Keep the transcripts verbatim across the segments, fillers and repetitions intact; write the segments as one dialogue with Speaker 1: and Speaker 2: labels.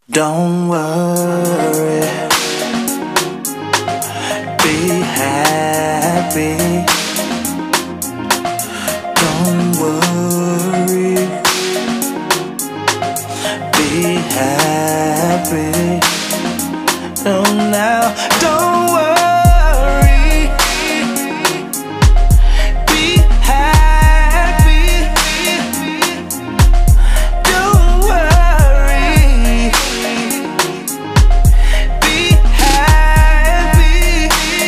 Speaker 1: Don't worry, be happy. Don't worry, be happy. Oh, now, don't worry, be happy. Don't worry, be happy.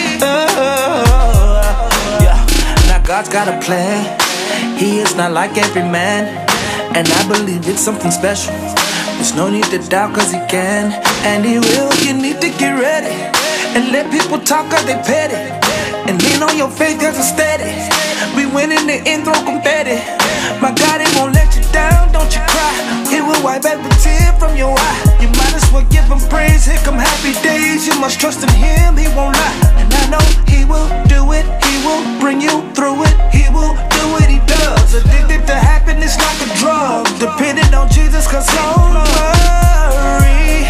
Speaker 1: Oh, yeah. Now God's got a plan. He is not like every man, and I believe it's something special. There's no need to doubt, cause he can, and he will. You need to get ready and let people talk cause they petty, and lean on your faith cause it's steady. We win in the end, throw confetti. My God, he won't let you down, don't you cry. He will wipe every tear from your eye. You might as well give him praise. Here come happy days. You must trust in him, he won't lie. And I know he will do it. He will bring you through it. He will do what he does. Addicted to happiness like a drug. Dependent on Jesus, cause don't worry,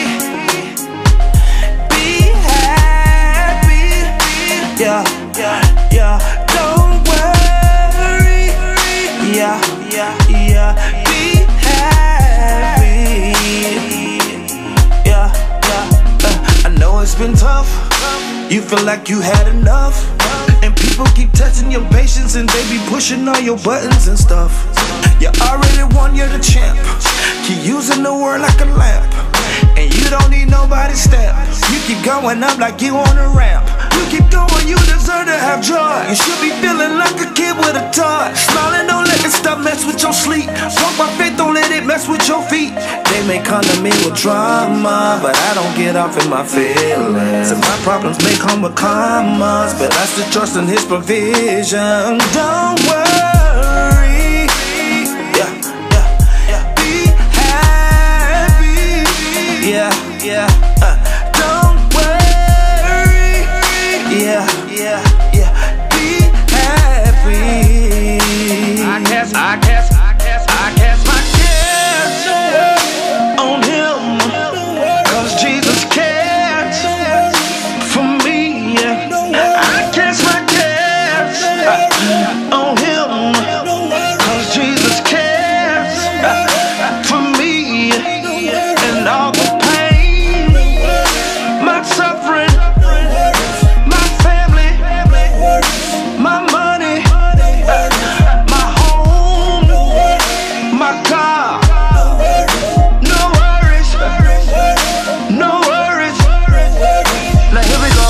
Speaker 1: be happy. Yeah, yeah, yeah. Don't worry. Yeah, yeah, yeah. Be happy. Yeah, yeah. Uh, I know it's been tough. You feel like you had enough, and people keep testing your patience, and they be pushing all your buttons and stuff. You already won, you're the champ. Keep using the word like a lamp, and you don't need nobody's stamp. You keep going up like you on a ramp. You keep going, you deserve to have joy. You should be feeling like a kid with a toy. Smiling, don't let this stuff mess with your sleep. Walk by faith, don't let it mess with your feet. They may come to me with drama, but I don't get off in my feelings. And my problems may come with commas, but I still trust in his provision. Don't worry, yeah, yeah, yeah. Be happy, yeah, yeah. Uh, don't worry, yeah, yeah, yeah. Be happy.
Speaker 2: I cast, I cast, I cast, I cast my cares on him, cause Jesus cares for me. I cast my cares on him, cause Jesus cares for me. And all the pain, my suffering, my family, my money, my home, my car. No worries, no worries. Now here we go.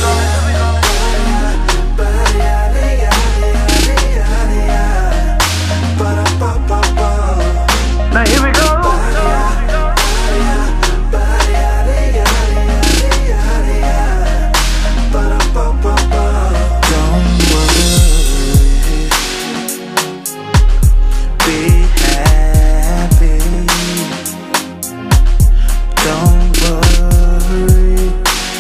Speaker 2: Now here we go.
Speaker 1: Don't worry, be happy. Don't worry,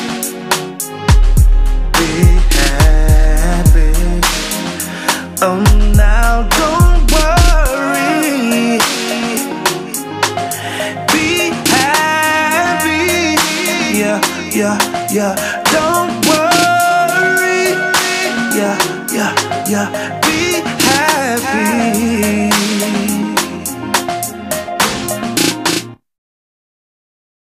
Speaker 1: be happy. Oh, now don't worry, be happy. Yeah, yeah, yeah. Don't worry, yeah, yeah, yeah. Be happy.